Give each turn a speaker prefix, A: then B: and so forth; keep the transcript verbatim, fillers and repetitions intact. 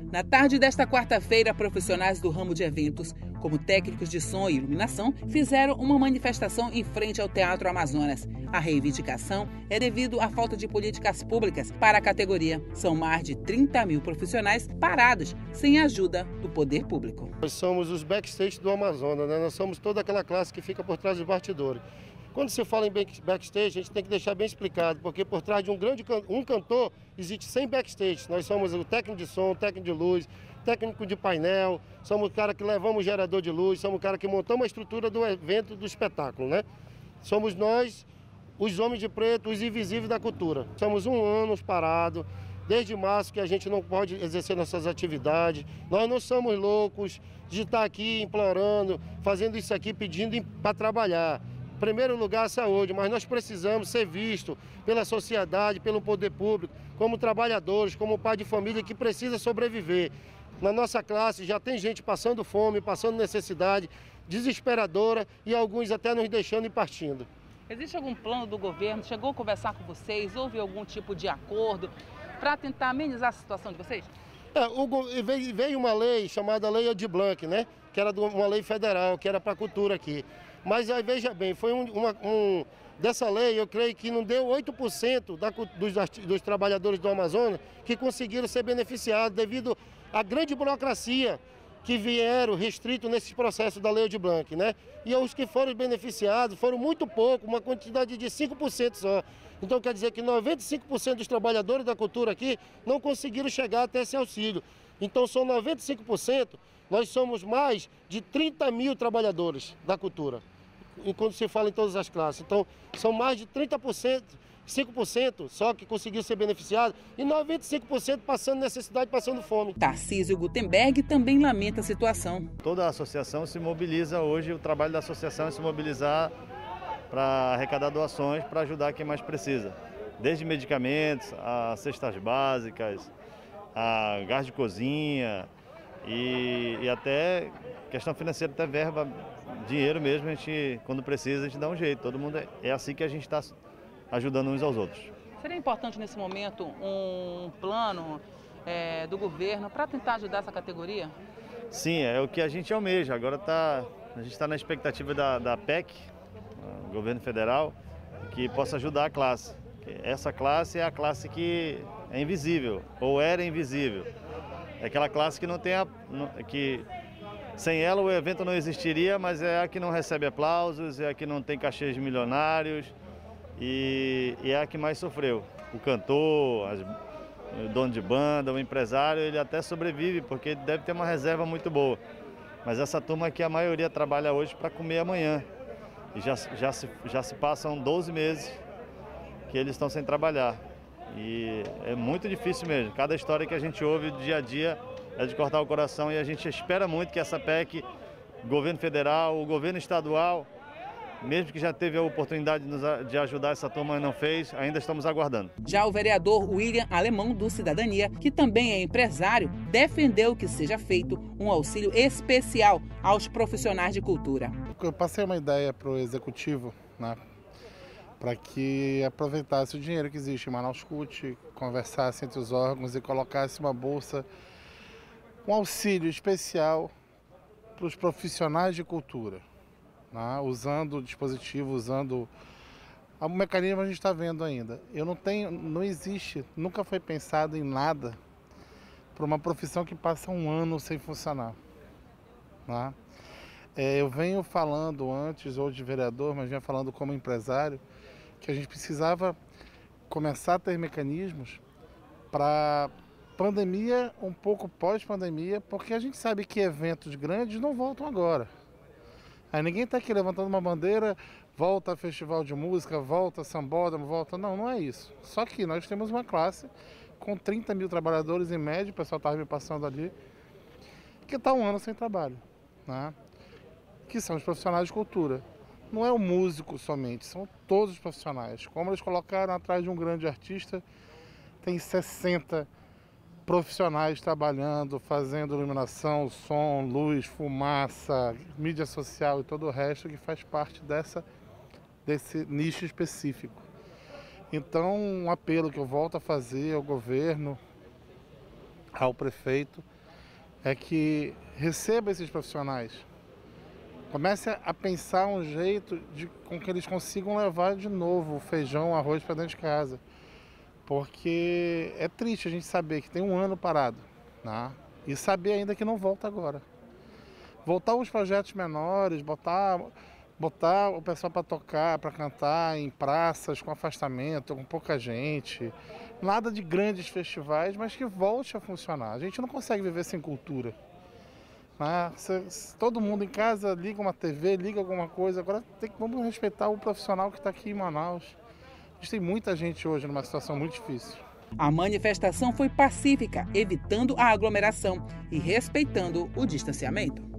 A: Na tarde desta quarta-feira, profissionais do ramo de eventos, como técnicos de som e iluminação, fizeram uma manifestação em frente ao Teatro Amazonas. A reivindicação é devido à falta de políticas públicas para a categoria. São mais de trinta mil profissionais parados sem a ajuda do poder público.
B: Nós somos os backstage do Amazonas, né? Nós somos toda aquela classe que fica por trás dos bastidores. Quando se fala em backstage, a gente tem que deixar bem explicado, porque por trás de um grande um cantor, existe cem backstage. Nós somos o técnico de som, técnico de luz, técnico de painel, somos o cara que levamos o gerador de luz, somos o cara que montamos a estrutura do evento, do espetáculo, né? Somos nós, os homens de preto, os invisíveis da cultura. Somos um ano parados, desde março que a gente não pode exercer nossas atividades. Nós não somos loucos de estar aqui implorando, fazendo isso aqui, pedindo para trabalhar. Em primeiro lugar, a saúde, mas nós precisamos ser vistos pela sociedade, pelo poder público, como trabalhadores, como pai de família que precisa sobreviver. Na nossa classe já tem gente passando fome, passando necessidade, desesperadora e alguns até nos deixando e partindo.
A: Existe algum plano do governo? Chegou a conversar com vocês? Houve algum tipo de acordo para tentar amenizar a situação de vocês?
B: É, o, veio, veio uma lei chamada Lei Aldir Blanc, né? Que era uma lei federal, que era para a cultura aqui. Mas aí, veja bem, foi um, uma, um, dessa lei, eu creio que não deu oito por cento da, dos, dos trabalhadores do Amazonas que conseguiram ser beneficiados devido à grande burocracia que vieram restritos nesses processos da Lei Aldir Blanc, né? E os que foram beneficiados foram muito pouco, uma quantidade de cinco por cento só. Então quer dizer que noventa e cinco por cento dos trabalhadores da cultura aqui não conseguiram chegar até esse auxílio. Então são noventa e cinco por cento, nós somos mais de trinta mil trabalhadores da cultura, enquanto se fala em todas as classes. Então são mais de trinta por cento, cinco por cento só que conseguiu ser beneficiado e noventa e cinco por cento passando necessidade, passando fome.
A: Tarcísio Gutenberg também lamenta a situação.
C: Toda a associação se mobiliza hoje, o trabalho da associação é se mobilizar para arrecadar doações para ajudar quem mais precisa. Desde medicamentos, a cestas básicas, a gás de cozinha e, e até questão financeira, até verba, dinheiro mesmo, a gente, quando precisa, a gente dá um jeito. Todo mundo é, é assim que a gente está ajudando uns aos outros.
A: Seria importante nesse momento um plano é, do governo para tentar ajudar essa categoria?
C: Sim, é o que a gente almeja. Agora tá, a gente está na expectativa da, da P E C, governo federal, que possa ajudar a classe. Essa classe é a classe que é invisível, ou era invisível. É aquela classe que não tem a, que sem ela o evento não existiria, mas é a que não recebe aplausos, é a que não tem cachês milionários e, e é a que mais sofreu. O cantor, as, o dono de banda, o empresário, ele até sobrevive porque deve ter uma reserva muito boa. Mas essa turma aqui, a maioria trabalha hoje para comer amanhã. E já, já, se, já se passam doze meses que eles estão sem trabalhar. E é muito difícil mesmo. Cada história que a gente ouve do dia a dia é de cortar o coração e a gente espera muito que essa P E C, o governo federal, o governo estadual, mesmo que já teve a oportunidade de, nos, de ajudar essa turma e não fez, ainda estamos aguardando.
A: Já o vereador William Alemão, do Cidadania, que também é empresário, defendeu que seja feito um auxílio especial aos profissionais de cultura.
D: Eu passei uma ideia para o executivo, né, para que aproveitasse o dinheiro que existe em Manaus Cult, conversasse entre os órgãos e colocasse uma bolsa, um auxílio especial para os profissionais de cultura. Né, usando o dispositivo, usando o mecanismo a gente está vendo ainda. Eu não tenho, não existe, nunca foi pensado em nada para uma profissão que passa um ano sem funcionar. Né? É, eu venho falando antes, ou de vereador, mas venho falando como empresário, que a gente precisava começar a ter mecanismos para pandemia, um pouco pós-pandemia, porque a gente sabe que eventos grandes não voltam agora. Aí ninguém está aqui levantando uma bandeira, volta a festival de música, volta a sambódromo, volta... Não, não é isso. Só que nós temos uma classe com trinta mil trabalhadores em média, o pessoal estava me passando ali, que está um ano sem trabalho, né? Que são os profissionais de cultura. Não é o músico somente, são todos os profissionais. Como eles colocaram atrás de um grande artista, tem sessenta profissionais trabalhando, fazendo iluminação, som, luz, fumaça, mídia social e todo o resto que faz parte dessa, desse nicho específico. Então, um apelo que eu volto a fazer ao governo, ao prefeito, é que receba esses profissionais. Comece a pensar um jeito de, com que eles consigam levar de novo o feijão, o arroz para dentro de casa. Porque é triste a gente saber que tem um ano parado, né? E saber ainda que não volta agora. Voltar os projetos menores, botar, botar o pessoal para tocar, para cantar em praças com afastamento, com pouca gente. Nada de grandes festivais, mas que volte a funcionar. A gente não consegue viver sem cultura. Né? Se, se todo mundo em casa liga uma T V, liga alguma coisa, agora tem que, vamos respeitar o profissional que está aqui em Manaus. A gente tem muita gente hoje numa situação muito difícil.
A: A manifestação foi pacífica, evitando a aglomeração e respeitando o distanciamento.